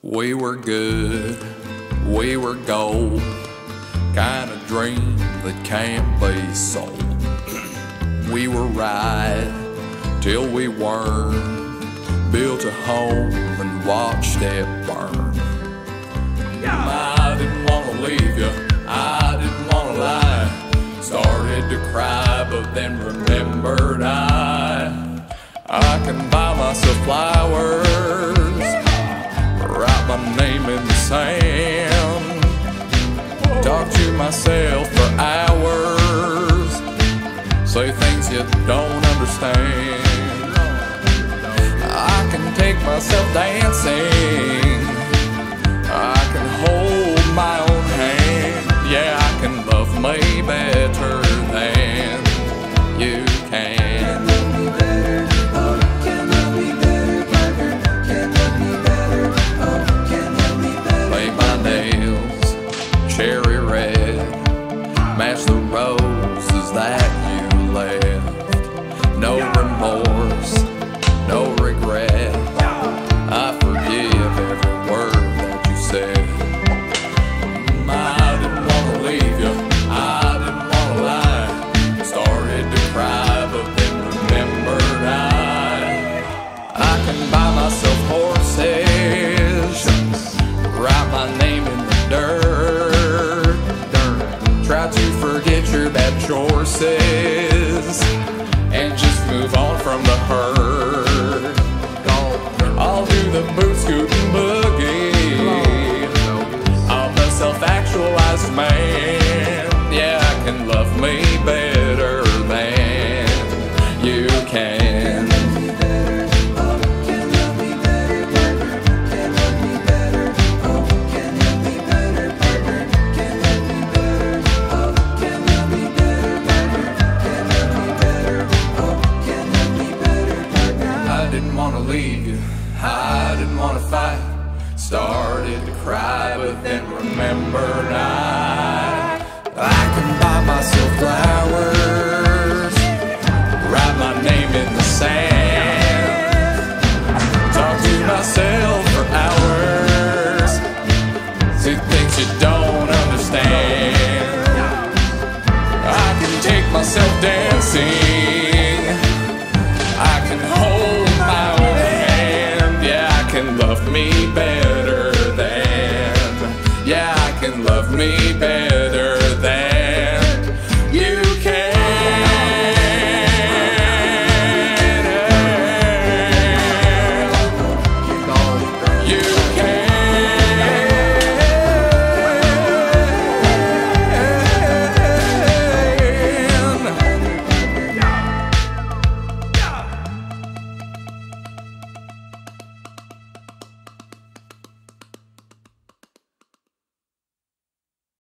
We were good, we were gold, kind of dream that can't be sold. We were right till we weren't, built a home and watched it burn. I didn't want to leave you, I didn't want to lie. Started to cry, but then remembered I can buy myself flowers, write my name in the sand, talk to myself for hours, say things you don't understand. I can take myself dancing, I can hold my own hand. Yeah, I can love me better than you can. Cherry red, match the roses that you left. No remorse, no regret, I forgive every word that you said. I didn't want to leave you, I didn't want to lie. Started to cry, but then remembered I can buy myself horses, write my name in the dirt. Try to forget your bad choices and just move on from the hurt. I'll do the boot scooting boogie. I'm a self-actualized man. Yeah, I can love me better than you can. Leave you, I didn't want to fight. Started to cry, but then remembered I can buy myself flowers, write my name in the sand, talk to myself for hours, see things you don't understand. I can take myself dancing,